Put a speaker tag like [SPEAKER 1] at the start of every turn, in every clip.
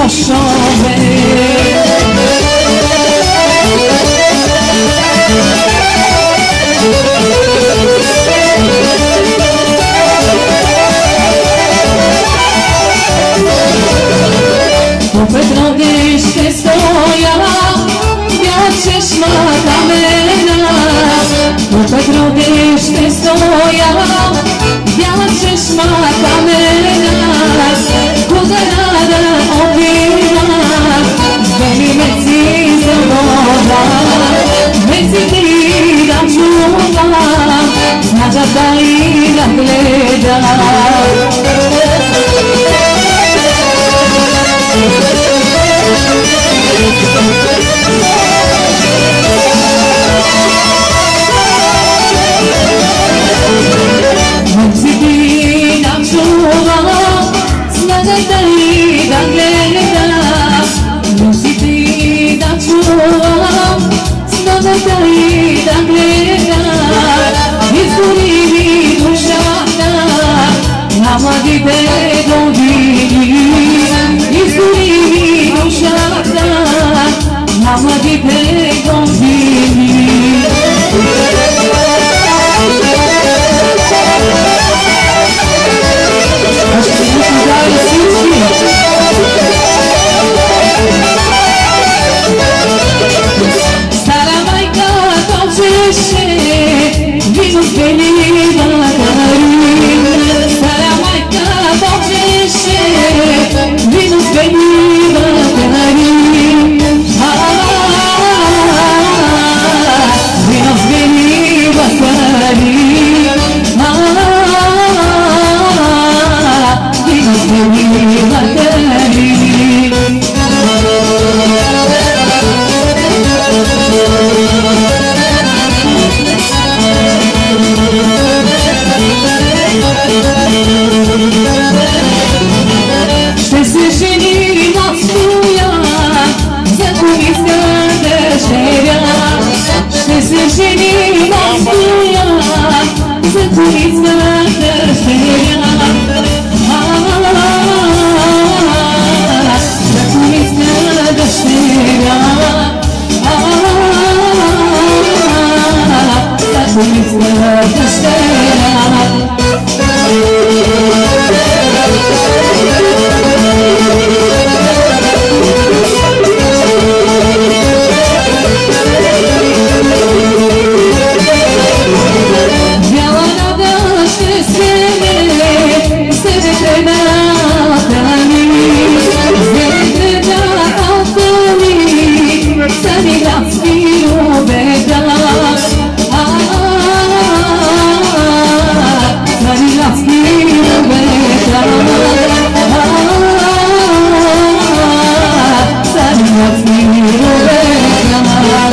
[SPEAKER 1] šove. U Petrovište stojala bijela češnja kamena. U Petrovište stojala bijela češnja kamena. Kuda rada obila, zveli meci zavoda. Meci ti da čuva, snaga da i da gleda. Meci ti da čuva, snaga da i da gleda. Meci ti da čuva, snaga da i da gleda. Izgori mi dušana, nama gide godini. Izgori mi dušana, nama gide godini. Stara majka dođeše, vino zbeli bakari. Stara majka dođeše, vino zbeli bakari. Vino zbeli bakari. Vino zbeli bakari. Ще се жени в Струя, за туристка дъщеря. Ще се жени в Струя, за туристка дъщеря. За туристка дъщеря. За туристка дъщеря. Бяла нога ще среме, себе треба тани. Себе треба тани, сами градски обеда. Сами градски обеда. Сами градски обеда.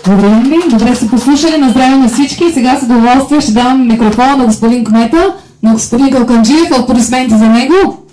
[SPEAKER 1] Благодарим ви. Добре сте послушали. На здраве на всички. Сега с удоволствие ще дам микрофона на господин кмета, на господин Калканджиев, аплодисменти за него.